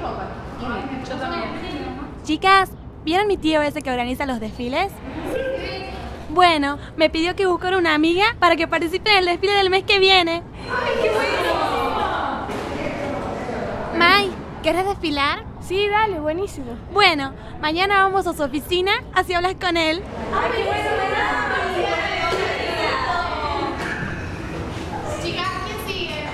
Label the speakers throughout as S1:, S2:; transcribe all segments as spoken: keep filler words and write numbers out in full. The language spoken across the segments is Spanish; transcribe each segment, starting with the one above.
S1: Yo también.
S2: Chicas, ¿vieron mi tío ese que organiza los desfiles? Sí. Bueno, me pidió que buscara una amiga para que participe en el desfile del mes que viene.
S1: ¡Ay, qué bueno!
S2: May, ¿querés desfilar?
S3: Sí, dale, buenísimo.
S2: Bueno, mañana vamos a su oficina, así hablas con él.
S1: ¡Ay, qué bueno! Chicas, ¿quién sigue?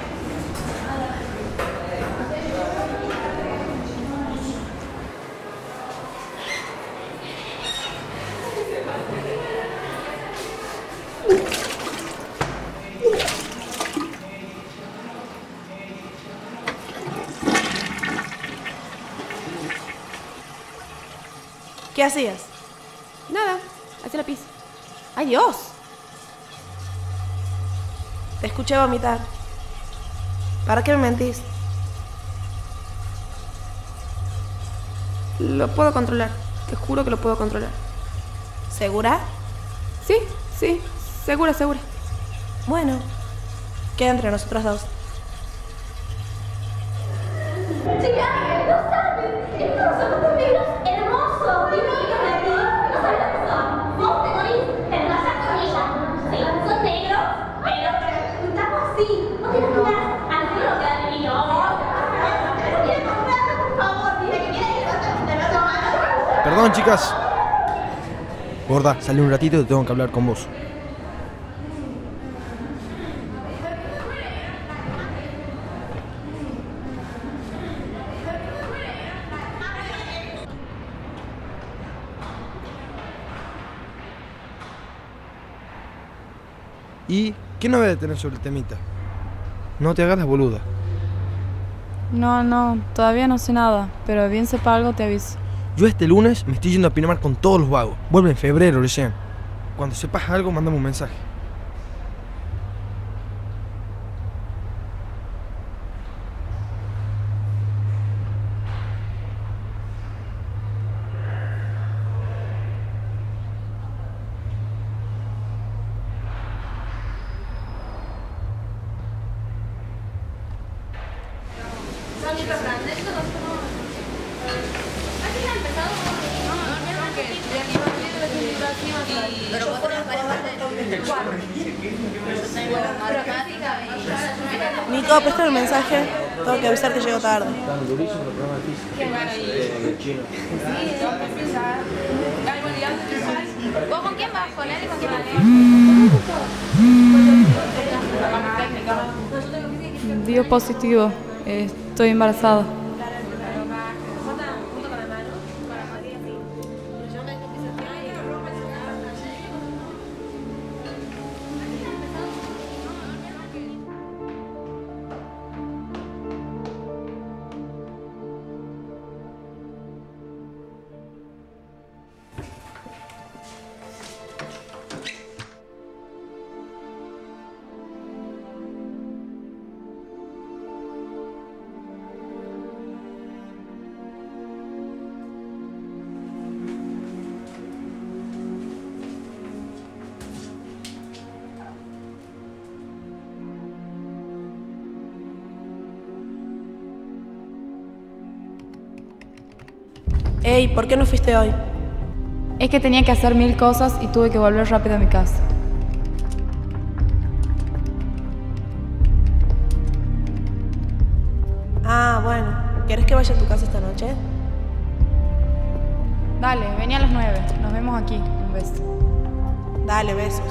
S3: ¿Qué hacías? Nada, hacía la pis. ¡Ay, Dios! Te escuché vomitar. ¿Para qué me mentís? Lo puedo controlar. Te juro que lo puedo controlar. ¿Segura? Sí, sí. Segura, segura. Bueno, queda entre nosotros dos.
S4: Chicas, no sabes, estos zapatos negros hermosos, divinos de ti, no sabes lo que son. Vos te morís, te enlazas con ella. Sí, son negros, pero estamos así. No te imaginas, al frío que da de niño. Pero quiere comprarlo, por favor, dice que quiere ir a te lo toman.
S5: Perdón, chicas. Gorda, salí un ratito y tengo que hablar con vos. ¿Y qué novedad tenés sobre el temita? No te hagas la boluda.
S6: No, no, todavía no sé nada, pero bien sepa algo te aviso.
S5: Yo este lunes me estoy yendo a Pinamar con todos los vagos. Vuelve en febrero recién. Cuando sepas algo, mándame un mensaje.
S3: Nico, préstame el mensaje. Tengo que avisar que llego tarde.
S1: ¿Vos con quién vas? ¿Con él y con quién vas?
S6: Dio positivo, eh, estoy embarazada.
S3: Ey, ¿por qué no fuiste hoy?
S6: Es que tenía que hacer mil cosas y tuve que volver rápido a mi casa.
S3: Ah, bueno. ¿Querés que vaya a tu casa esta noche?
S6: Dale, vení a las nueve. Nos vemos aquí. Un beso.
S3: Dale, besos.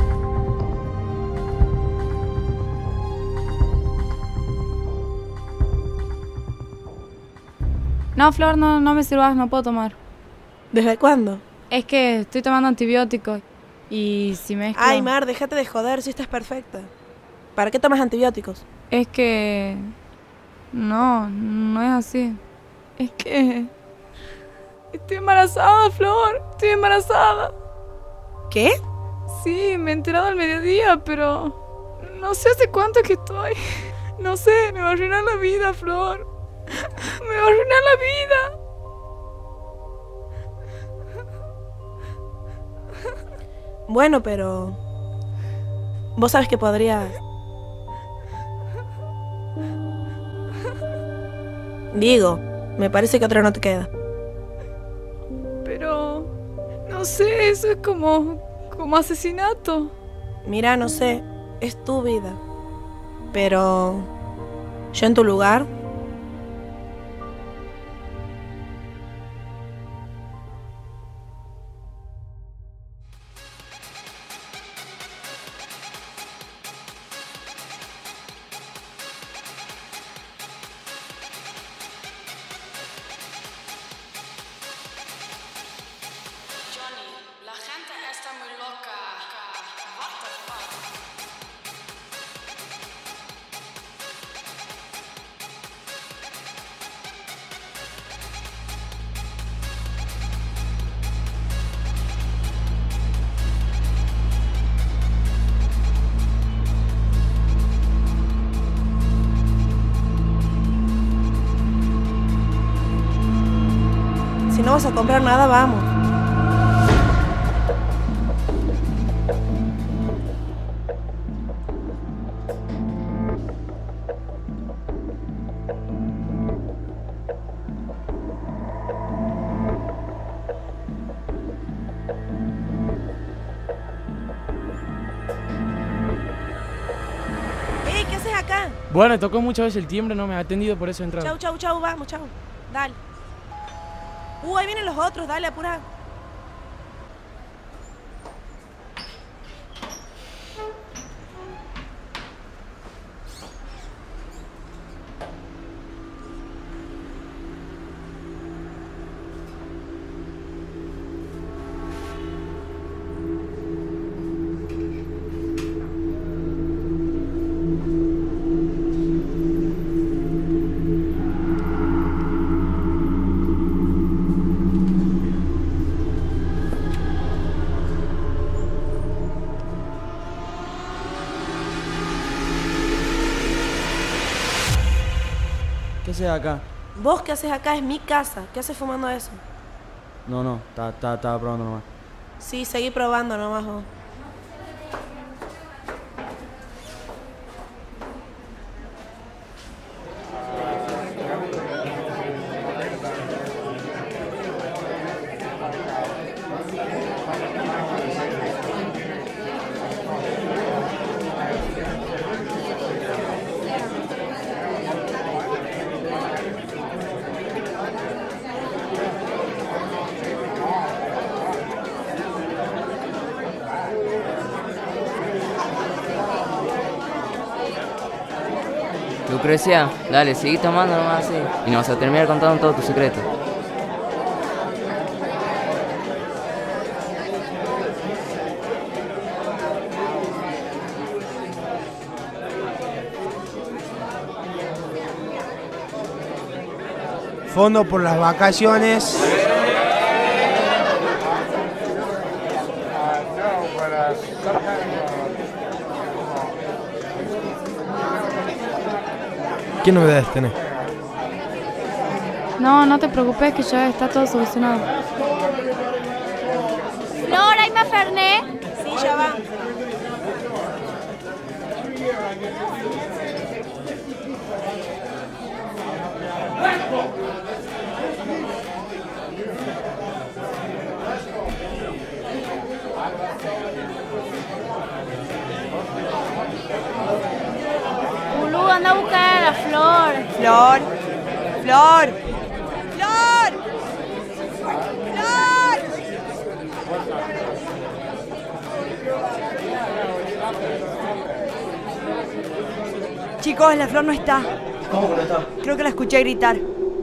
S6: No, Flor, no, no me sirvas, no puedo tomar.
S3: ¿Desde cuándo?
S6: Es que estoy tomando antibióticos y si mezclo...
S3: Ay, Mar, déjate de joder, si estás perfecta. ¿Para qué tomas antibióticos?
S6: Es que... No, no es así. Es que... Estoy embarazada, Flor. Estoy embarazada.
S3: ¿Qué?
S6: Sí, me he enterado al mediodía, pero... No sé hace cuánto que estoy. No sé, me va a arruinar la vida, Flor. Me va a arruinar la vida.
S3: Bueno, pero... Vos sabes que podría... Digo, Me parece que otra no te queda.
S6: Pero... no sé, eso es como... como asesinato.
S3: Mira, no sé, es tu vida. Pero... yo en tu lugar...
S7: La gente está muy loca. What the fuck?
S3: Si no vas a comprar nada, vamos. Ey, ¿qué haces acá?
S8: Bueno, tocó muchas veces el timbre, no me ha atendido, por eso he entrado.
S3: Chau, chau, chau, vamos, chau. Dale. Uh, ahí vienen los otros, dale, apura.
S8: ¿Qué haces acá?
S3: ¿Vos qué haces acá? Es mi casa. ¿Qué haces fumando eso?
S8: No, no, estaba probando nomás.
S3: Sí, seguí probando nomás vos.
S9: Lucrecia, dale, seguí tomando nomás así y nos vas a terminar contando todos tus secretos.
S5: Fondo por las vacaciones. ¿Qué novedades tenés?
S6: No, no te preocupes que ya está todo solucionado.
S2: Flor, ¿hay más Fernet?
S3: Sí, ya va.
S2: Boludo, anda a buscar a la Flor.
S3: Flor. Flor. Flor. Flor. Chicos, la Flor no está.
S8: ¿Cómo que no está?
S3: Creo que la escuché gritar.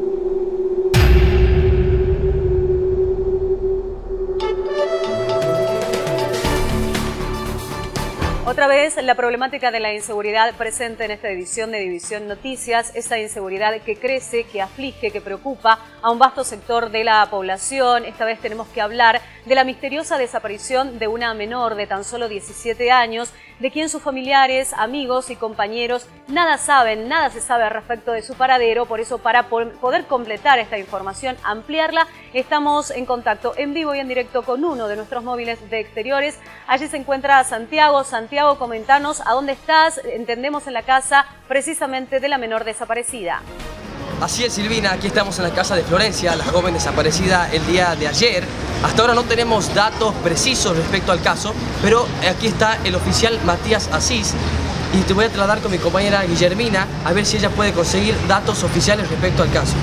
S10: Otra vez, la problemática de la inseguridad presente en esta edición de División Noticias, esa inseguridad que crece, que aflige, que preocupa a un vasto sector de la población. Esta vez tenemos que hablar de la misteriosa desaparición de una menor de tan solo diecisiete años, de quien sus familiares, amigos y compañeros nada saben, nada se sabe al respecto de su paradero. Por eso, para poder completar esta información, ampliarla, estamos en contacto en vivo y en directo con uno de nuestros móviles de exteriores. Allí se encuentra Santiago. Santiago, comentanos a dónde estás. Entendemos en la casa precisamente de la menor desaparecida.
S11: Así es, Silvina, aquí estamos en la casa de Florencia, la joven desaparecida el día de ayer. Hasta ahora no tenemos datos precisos respecto al caso, pero aquí está el oficial Matías Asís y te voy a trasladar con mi compañera Guillermina a ver si ella puede conseguir datos oficiales respecto al caso.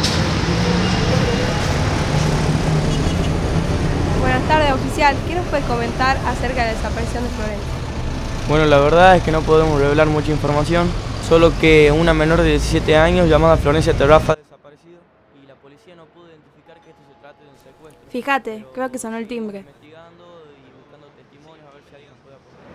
S3: Buenas tardes, oficial. ¿Qué nos puede comentar acerca de la desaparición de Florencia?
S8: Bueno, la verdad es que no podemos revelar mucha información, solo que una menor de diecisiete años llamada Florencia Terrafa ha desaparecido y la policía no pudo identificar que esto se trate de un secuestro.
S3: Fíjate, creo que sonó el timbre.
S8: Investigando y buscando testimonios a ver si alguien nos puede aportar.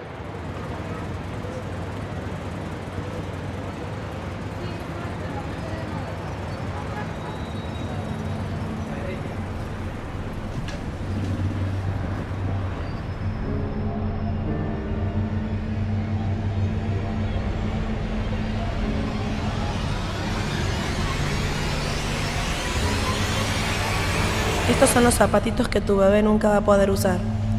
S3: Estos son los zapatitos que tu bebé nunca va a poder usar.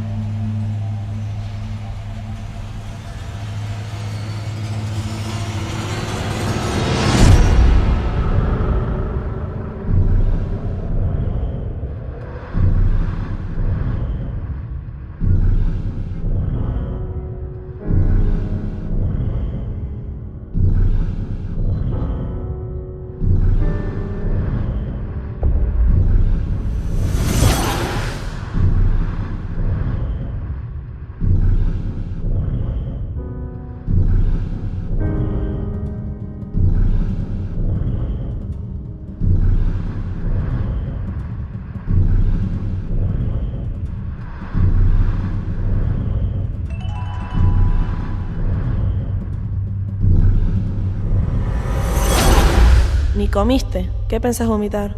S3: Ni comiste. ¿Qué pensás vomitar?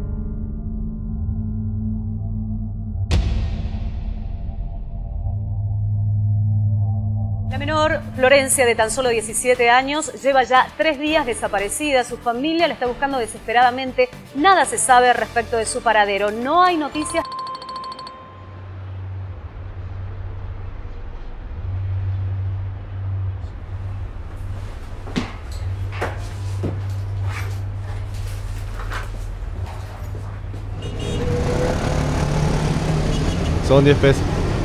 S10: La menor, Florencia, de tan solo diecisiete años, lleva ya tres días desaparecida. Su familia la está buscando desesperadamente. Nada se sabe respecto de su paradero. No hay noticias.
S12: Son diez pesos.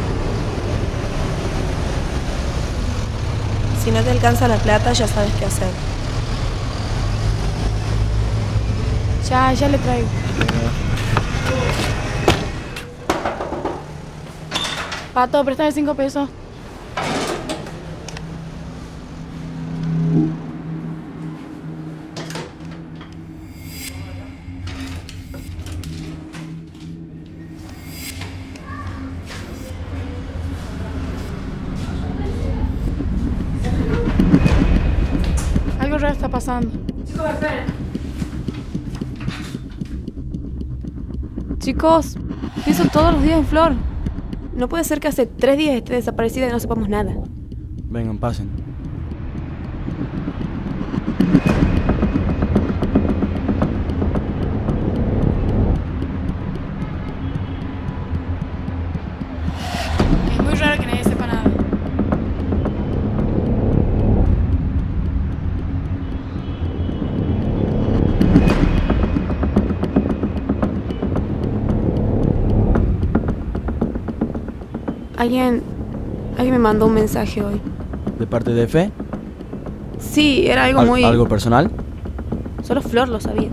S3: Si no te alcanza la plata, ya sabes qué hacer.
S6: Ya, ya le traigo. Pato, préstame cinco pesos. Algo raro está pasando.
S1: Chicos, esperen.
S6: Chicos, pienso todos los días en Flor.
S3: No puede ser que hace tres días esté desaparecida y no sepamos nada.
S8: Vengan, pasen.
S6: Es muy raro que nadie sepa nada.
S3: Alguien... Alguien me mandó un mensaje hoy.
S8: ¿De parte de Fe?
S3: Sí, era algo
S8: ¿Al-
S3: muy...
S8: ¿Algo personal?
S3: Solo Flor lo sabía.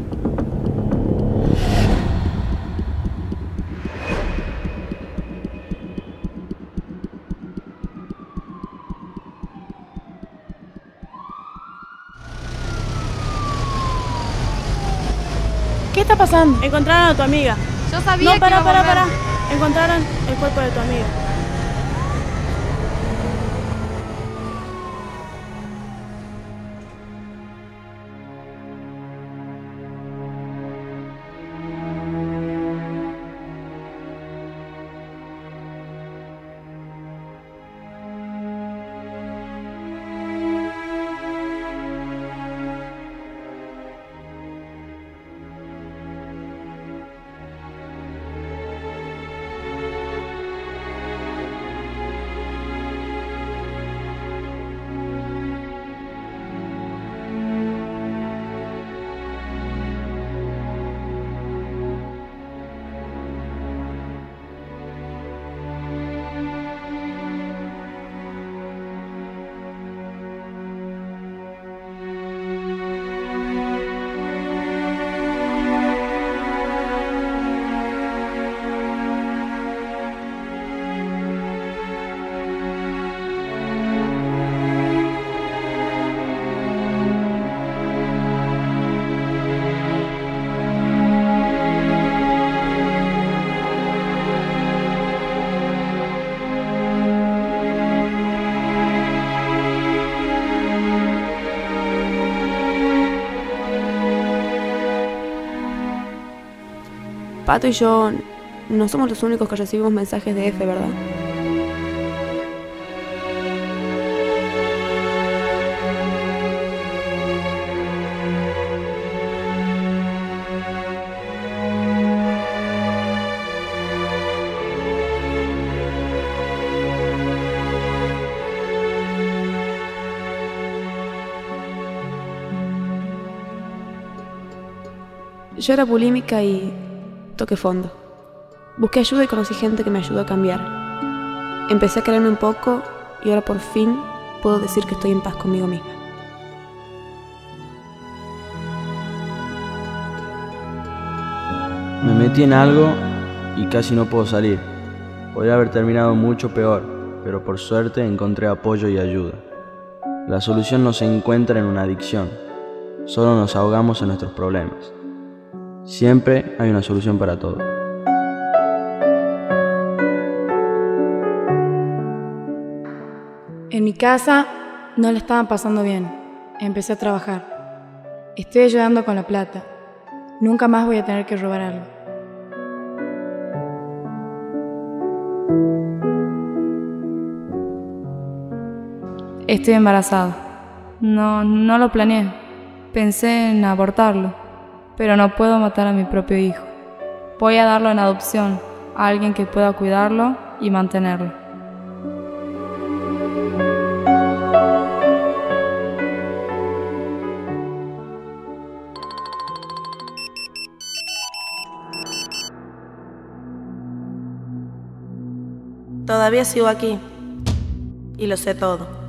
S6: ¿Qué está pasando?
S3: Encontraron a tu amiga.
S1: Yo sabía
S6: No, para,
S1: que iba a
S6: para,
S1: volver.
S6: para. Encontraron el cuerpo de tu amiga.
S3: Pato y yo no somos los únicos que recibimos mensajes de F, ¿verdad? Yo era bulímica y toqué fondo. Busqué ayuda y conocí gente que me ayudó a cambiar. Empecé a quererme un poco y ahora por fin puedo decir que estoy en paz conmigo misma.
S8: Me metí en algo y casi no puedo salir. Podría haber terminado mucho peor, pero por suerte encontré apoyo y ayuda. La solución no se encuentra en una adicción, solo nos ahogamos en nuestros problemas. Siempre hay una solución para todo.
S6: En mi casa no le estaban pasando bien. Empecé a trabajar. Estoy ayudando con la plata. Nunca más voy a tener que robar algo. Estoy embarazada. No, no lo planeé. Pensé en abortarlo, pero no puedo matar a mi propio hijo. Voy a darlo en adopción a alguien que pueda cuidarlo y mantenerlo.
S3: Todavía sigo aquí y lo sé todo.